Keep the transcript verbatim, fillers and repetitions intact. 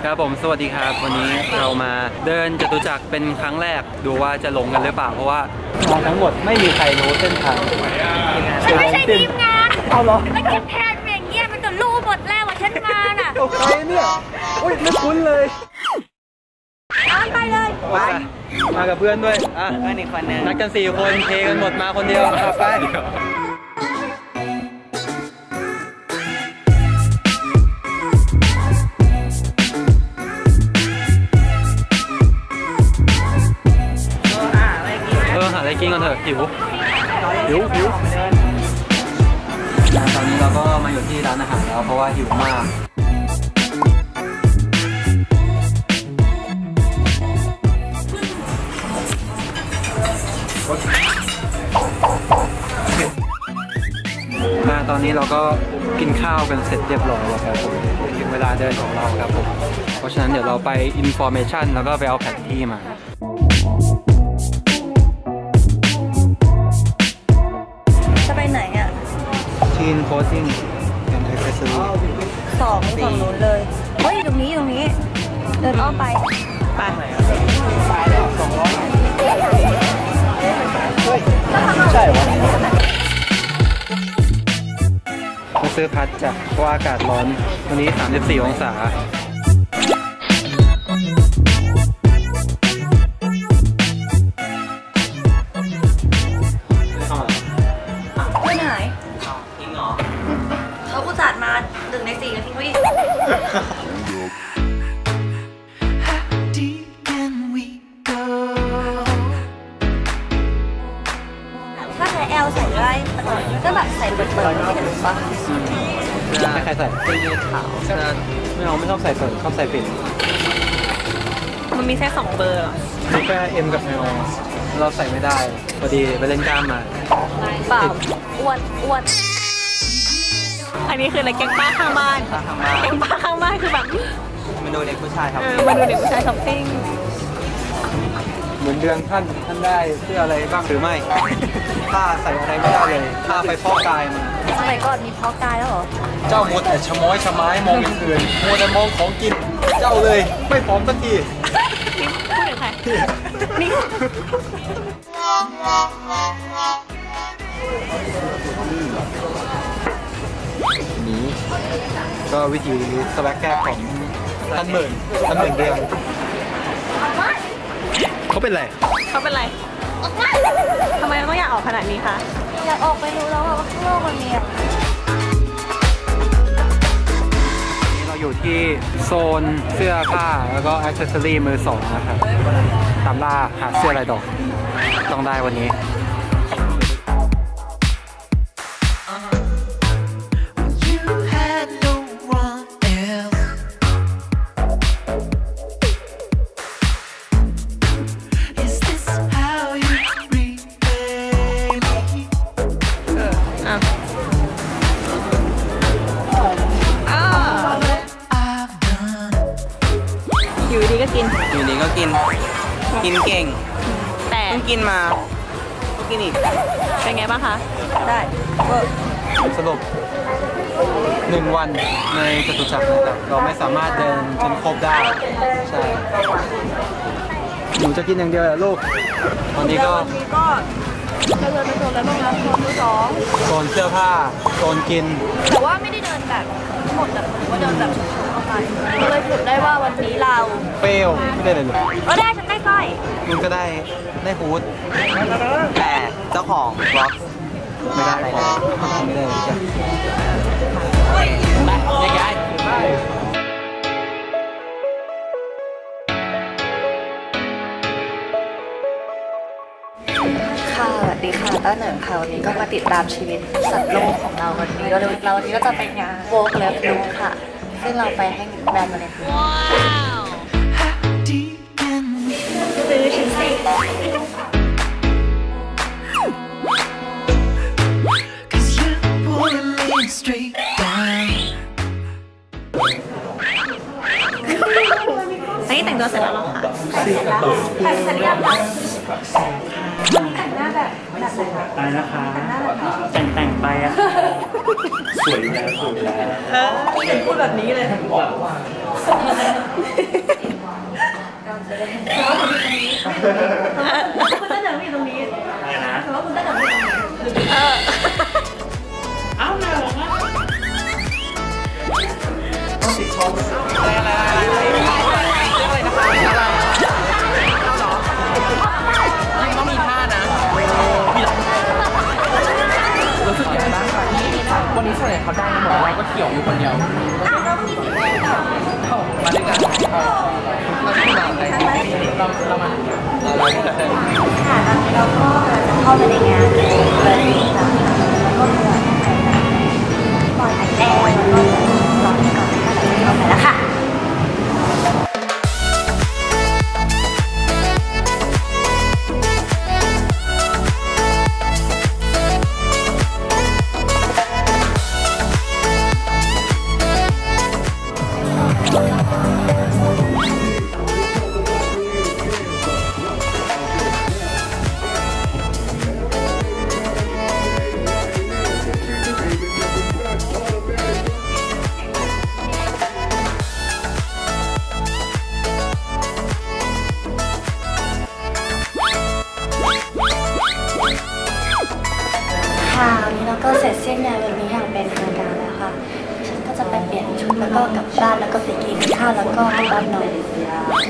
ครับผมสวัสดีครับวันนี้เรามาเดินจตุจักรเป็นครั้งแรกดูว่าจะลงกันหรือเปล่าเพราะว่าทั้งหมดไม่มีใครรู้เส้นทางมันไม่ใช่ทีมงานเอาเหรอแล้วทีมแทนอย่างเงี้ยมันจะรู้หมดแล้วว่าฉันมาน่ะโอเคเนี่ยอุ้ยไม่คุ้นเลยไปเลยไปมากับเพื่อนด้วยอ่ะเพื่อนอีกคนนึงนัดกันสี่คนเทกันหมดมาคนเดียวครับไปหาอะไรกินกันเถอะหิวหิวหิวตอนนี้เราก็มาอยู่ที่ร้านอาหารแล้วเพราะว่าหิวมากมาตอนนี้เราก็กินข้าวกันเสร็จเรียบร้อยแล้วครับผมถึงเวลาเดินของเราครับผมเพราะฉะนั้นเดี๋ยวเราไปอินฟอร์เมชันแล้วก็ไปเอาแผนที่มาจะไปไหนอ่ะทีนโคตติ้งเป็นไอเฟสซี่สองฝั่งนู้นเลยเฮ้ยตรงนี้ตรงนี้เดินอ้อมไปไปไปแล้วสองร้อยเฮ้ยใช่วะมาซื้อพัดจ้ะเพราะอากาศร้อนวันนี้สามสิบสี่องศาเขาอุตส่าห์มาหนึ่งในสี่นาทีวิ่งถ้าใส่แอลใส่ได้ก็แบบใส่เปิดๆไม่ถึงปะไม่ใครใส่เสื้อยืดขาวไม่เอาไม่ชอบใส่เปิดชอบใส่ปิดมันมีแค่สองเบอร์มีแค่ M กับ L เราใส่ไม่ได้พอดีไปเล่นกล้ามมาเปล่าอ้วนอ้วนอันนี้คืออะไรแกงป้าข้างบ้านแกงป้าข้างบ้านคือแบบเมนูเด็กผู้ชายครับเมนูเด็กผู้ชายช้อปปิ้งเหมือนเดือนท่านท่านได้เสื้ออะไรบ้างหรือไม่ผ้าใส่อะไรไม่ได้เลยผ้าไปพอกกายมาสมัยก่อนมีพอกกายแล้วเหรอเจ้ามัวแต่ชะม้อยชะไม้มองอย่างอื่นมัวแต่มองของกินเจ้าเลยไม่พร้อมสักทีพูดถึงใครนี่นี้ก็วิธีสแวกแก้ของท่านหมื่นท่านหมื่นเดือนเขาเป็นไรเขาเป็นไรทำไมต้องอยากออกขนาดนี้คะอยากออกไปรู้แล้วว่าข้างนอกมันมีอะไรเราอยู่ที่โซนเสื้อผ้าแล้วก็อ็อกเซสซอรี่มือสองนะครับตามล่าหาเสื้ออะไรดอกต้องได้วันนี้อยู่ดีก็กินอยู่ดีก็กินกินเก่งแต่เพิ่งกินมาก็กินอีกเป็นไงบ้างคะได้สรุปหนึ่งวันในจตุจักรนะครับเราไม่สามารถเดินจนครบได้ใช่หนูจะกินอย่างเดียวเหรอลูกตอนนี้ก็จะเดินไปโซนแล้วบ้างนะโซนที่สองโซนเสื้อผ้าโซนกินแต่ว่าไม่ได้เดินแบบหมดแบบว่าเดินแบบเข้าไปก็เลยฝึกได้ว่าวันนี้เราเฟลไม่ได้เลยเลยก็ได้ฉันได้สร้อยคุณก็ได้ได้ฮูดแต่เจ้าของบล็อกไม่ได้อะไรเลยไม่ได้เลยจ้ะไปย้ายค่ะสวัสดีค่ะต้าเหนิงค่ะวันนี้ก็มาติดตามชีวิตสัตว์โลกของเราวันนี้เราเราวันนี้ก็จะไปงานโวล์กและบลูค่ะซึ่งเราไปให้แบรนด์มาเลยค่ะซื้อชิ้นสิอันนี้แต่งตัวเสร็จแล้วหรอคะแต่งเสร็จแล้วแต่งเสร็จยังคะแต่งหน้าแบบตายนะคะแต่งแต่งไปอ่ะสวยแล้วสวยแล้วพูดแบบนี้เลยคุณต้นหนังอยู่ตรงนี้อะไรนะแต่ว่าคุณต้นหนังอยู่ตรงนี้เออเอ้าแมวมากต้องติดคออะไรอะไรอะไรอะไรนะคะอะไรต้องมีท่านะรู้สึกยังไงบ้างคะที่วันนี้ส่วนใหญ่เขาได้หมดเราก็เขียวอยู่คนเดียวมาด้วยกันเราไม่มาใครเราเรามาเราไม่ได้ค่ะตอนนี้เราก็จะเข้าไปในงานเลยนะคะแล้วก็ตัวปล่อยแดงแล้วก็ร้อนก่อนแล้วก็เดี๋ยวเข้าไปแล้วค่ะค่ะวันนี้เราก็เสร็จสิ้นงานวันนี้อย่างเป็นทางการแล้วค่ะฉันก็จะไปเปลี่ยนชุดแล้วก็กลับบ้านแล้วก็ไปกินข้าวแล้วก็บ้านนอน